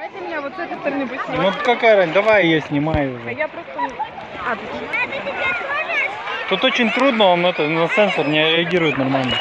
Давайте меня вот с этой стороны поснимать. Ну какая разница, давай я снимаю уже. А я просто... А, ты... Тут очень трудно, он на сенсор не реагирует нормально.